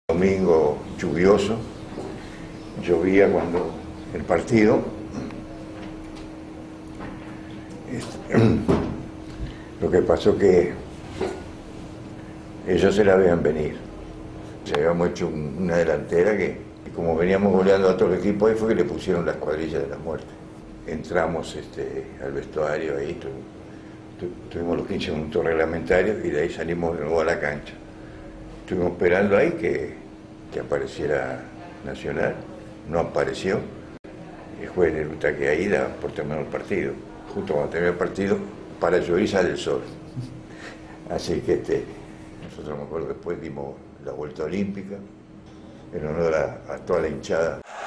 Domingo lluvioso, llovía cuando el partido. Lo que pasó que ellos se la veían venir. Habíamos hecho una delantera que, como veníamos goleando a todo el equipo, ahí fue que le pusieron la escuadrilla de la muerte. Entramos al vestuario, ahí tuvimos los 15 minutos reglamentarios y de ahí salimos de nuevo a la cancha. Estuvimos esperando ahí que apareciera Nacional, no apareció. El juez de ruta que ahí da por terminar el partido. Justo cuando terminó el partido, para llover sale el sol. Así que nosotros, me acuerdo, después dimos la vuelta olímpica en honor a toda la hinchada.